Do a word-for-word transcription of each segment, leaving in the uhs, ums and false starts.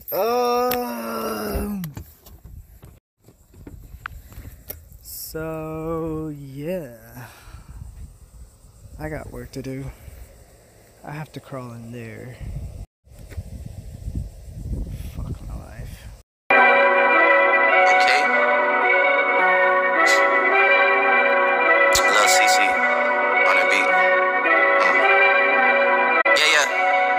Um. So yeah, I got work to do. I have to crawl in there. Fuck my life. Okay. Lil C C on the beat. Mm. Yeah, yeah.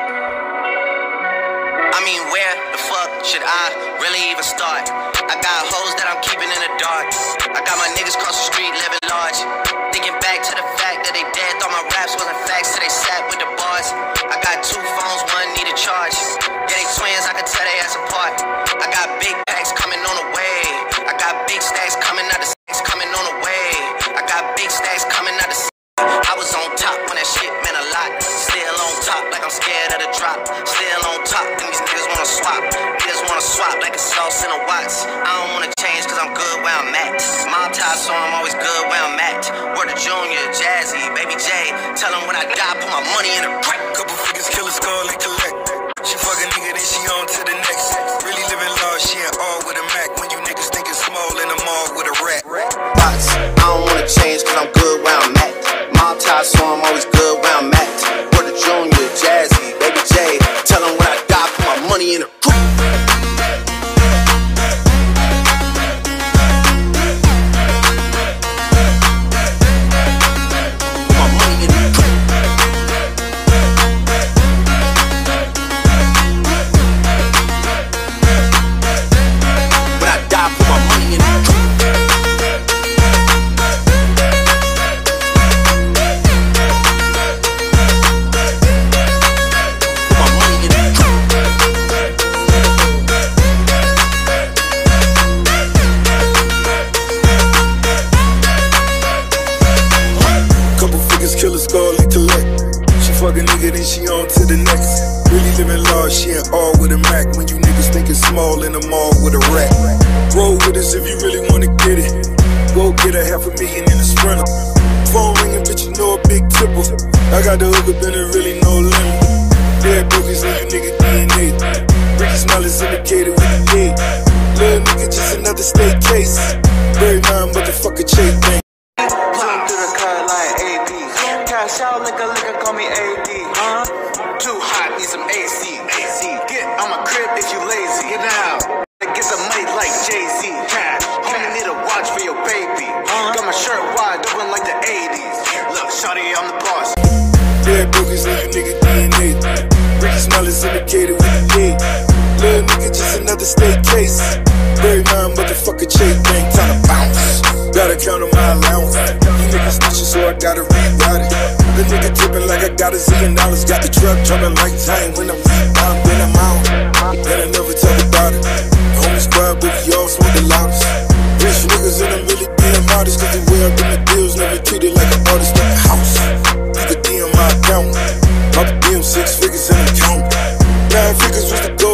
I mean, where the fuck should I really even start? I got hoes that I'm keeping in the dark. I got my niggas cross the street living large. Thinking back to the fact that they dead, thought my raps wasn't facts, so they sat with the bars. I got two phones, one need a charge. Yeah, they twins, I can tell they ass apart. I got big packs coming on the way. I got big stacks coming out the stacks coming on the way. I got big stacks coming out the. I was on top when that shit meant a lot. Still on top like I'm scared of the drop. Still on top and these niggas wanna swap. Niggas wanna swap like a sauce in a Watts. I don't wanna change cause I'm good where I'm at. Mob tie so I'm always good where I'm at. Word of Junior, Jazzy, Baby J. Tell them when I die, put my money in a crack. Couple figures, kill a skull and collect. She fuck a nigga, then she on to the next. Really living large, she ain't all with a Mac. When you niggas think it's small in the mall with a rat. Watts, I don't wanna change cause I'm good where I'm at. Mob tie so I'm always good where I'm at. Word of Junior, Jazzy, Baby J. Tell them when I die, put my money in a crack. Fuck a nigga, then she on to the next. Really living large, she ain't all with a Mac. When you niggas think it's small in the mall with a rat. Roll with us if you really wanna get it. Go get a half a million in a Sprinter. Phone ringing, bitch, you know a big tipple. I got the hook up and there really no limit. Dead boogies in you nigga D N A. Ricky Smile is indicated with the gate. Little nigga, just another state case. Very mind, motherfucker, Chase Bank. Zoom through the cut like A P. Cash out, liquor, liquor, call me A D. Huh? Too hot, need some A C. A C. Get on my crib if you lazy. Get out. Get the money like Jay-Z. Cash. Homie need a watch for your baby. Huh? Got my shirt wide open like the eighties. Look, shawty, I'm the boss. Dead boogies in you nigga D N A. Ricky Smile is indicated with the gate. Little nigga, just another state case. Very mind, motherfucker, Chase Bank, time to bounce. Gotta count on my allowance. You niggas snitching, so I gotta rewrite it. The nigga tipping like I got a zillion dollars. Got the truck jumping like time when I'm rebound, when I'm out. And I never talk about it. The homie squad, but we all smoke the loudest. Rich niggas and I'm really being modest. Cause the way I do my deals, never treated like an artist in the house. You could D M my account. About to D M six figures in the count. Nine figures was the goal.